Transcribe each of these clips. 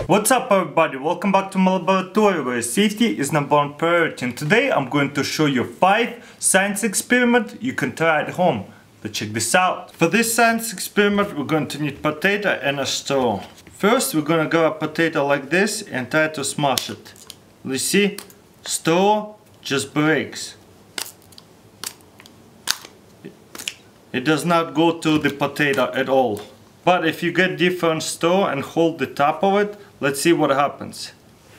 What's up everybody, welcome back to my laboratory where safety is #1 priority, and today I'm going to show you 5 science experiments you can try at home. Let's check this out. For this science experiment we're going to need potato and a straw. First we're going to grab a potato like this and try to smash it. You see, straw just breaks. It does not go to the potato at all. But if you get different straw and hold the top of it, let's see what happens.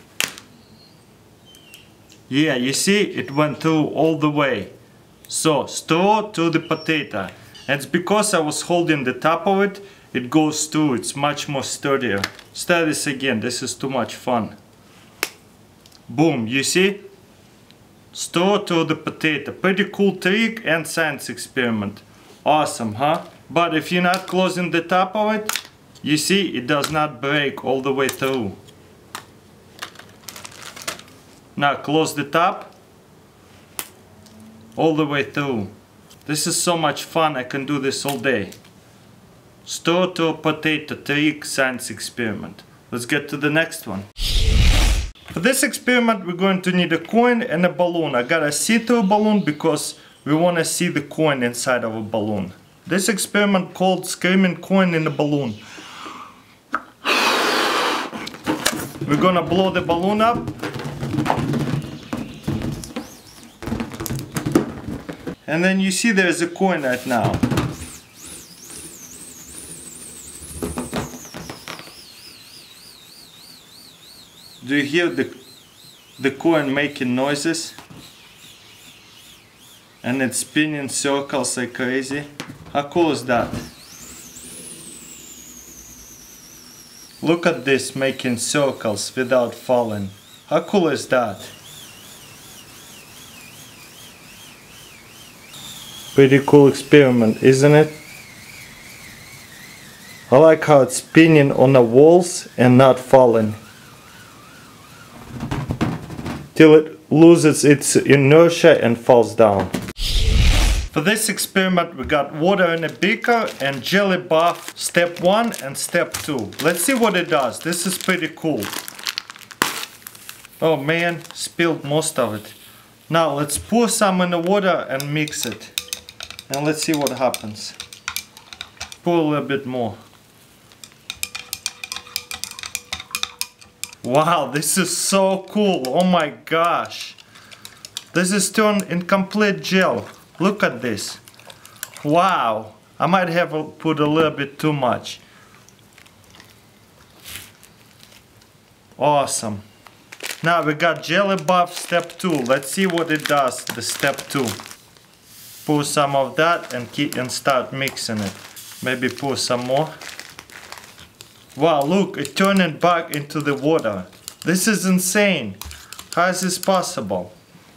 Yeah, you see, it went through all the way. So, straw to the potato. And it's because I was holding the top of it, it goes through, it's much more sturdier. Let's try this again, this is too much fun. Boom, you see? Straw to the potato. Pretty cool trick and science experiment. Awesome, huh? But if you're not closing the top of it, you see it does not break all the way through. Now close the top all the way through. This is so much fun, I can do this all day. Straw to a potato trick science experiment. Let's get to the next one. For this experiment we're going to need a coin and a balloon. I got a see-through balloon because we want to see the coin inside of a balloon. This experiment called screaming coin in the balloon. We're gonna blow the balloon up. And then you see there's a coin right now. Do you hear the coin making noises? And it's spinning circles like crazy. How cool is that? Look at this, making circles without falling. How cool is that? Pretty cool experiment, isn't it? I like how it's spinning on the walls and not falling. Till it loses its inertia and falls down. For this experiment we got water in a beaker and jelly bath step 1 and step 2. Let's see what it does. This is pretty cool. Oh man, spilled most of it. Now let's pour some in the water and mix it. And let's see what happens. Pour a little bit more. Wow, this is so cool. Oh my gosh. This is turned in complete gel. Look at this. Wow. I might have put a little bit too much. Awesome. Now we got jelly bath step 2. Let's see what it does, the step 2. Pour some of that and start mixing it. Maybe pour some more. Wow, look, it turned it back into the water. This is insane. How is this possible?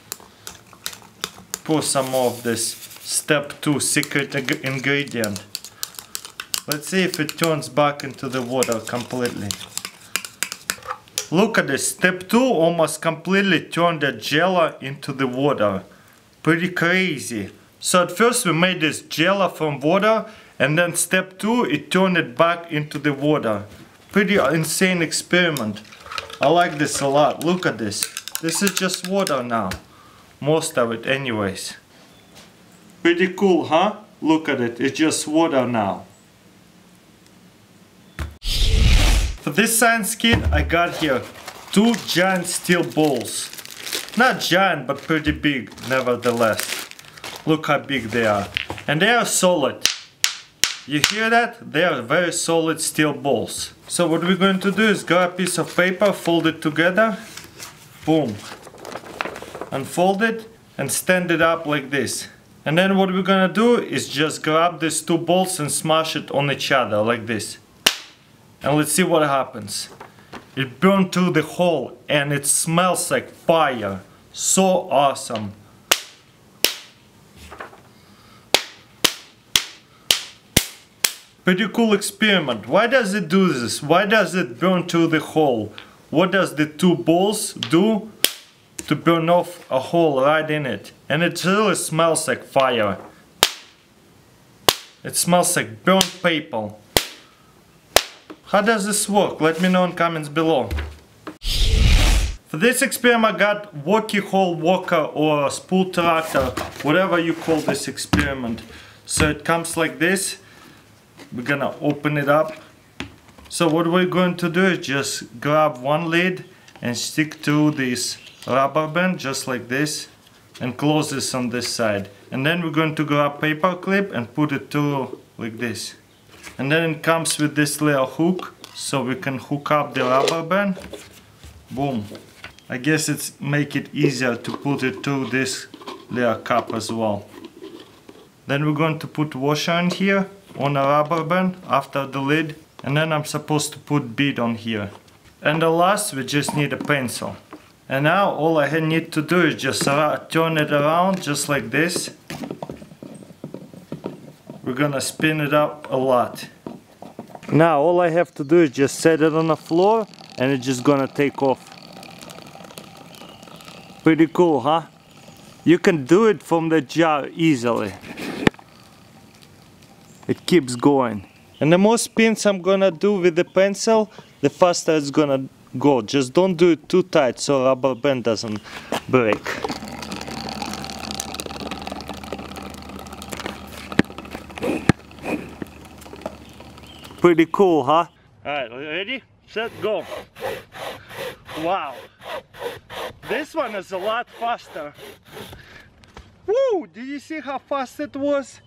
Pour some more of this step 2 secret ingredient. Let's see if it turns back into the water completely. Look at this, step 2 almost completely turned the jello into the water. Pretty crazy. So at first we made this jello from water, and then step 2 it turned it back into the water. Pretty insane experiment. I like this a lot. Look at this. This is just water now. Most of it anyways. Pretty cool, huh? Look at it, it's just water now. For this science kit I got here 2 giant steel balls. Not giant but pretty big nevertheless. Look how big they are. And they are solid. You hear that? They are very solid steel balls. So what we're going to do is grab a piece of paper, fold it together. Boom. Unfold it and stand it up like this. And then what we're gonna do is just grab these 2 balls and smash it on each other like this. And let's see what happens. It burned through the hole and it smells like fire. So awesome. Pretty cool experiment. Why does it do this? Why does it burn through the hole? What does the 2 balls do to burn off a hole right in it? And it really smells like fire. It smells like burnt paper. How does this work? Let me know in comments below. For this experiment I got Uhaul Walker or spool tractor, whatever you call this experiment. So it comes like this. We're gonna open it up. So what we're going to do is just grab one lid and stick to this rubber band just like this and close this on this side. And then we're going to grab paper clip and put it through like this. And then it comes with this little hook so we can hook up the rubber band. Boom. I guess it's make it easier to put it through this little cup as well. Then we're going to put washer in here on a rubber band after the lid. And then I'm supposed to put bead on here. And the last we just need a pencil. And now all I need to do is just turn it around just like this. We're gonna spin it up a lot. Now all I have to do is just set it on the floor and it's just gonna take off. Pretty cool, huh? You can do it from the jar easily. It keeps going. And the more spins I'm gonna do with the pencil, the faster it's gonna go. Just don't do it too tight so rubber band doesn't break. Pretty cool, huh? Alright, ready? Set, go. Wow. This one is a lot faster. Woo! Did you see how fast it was?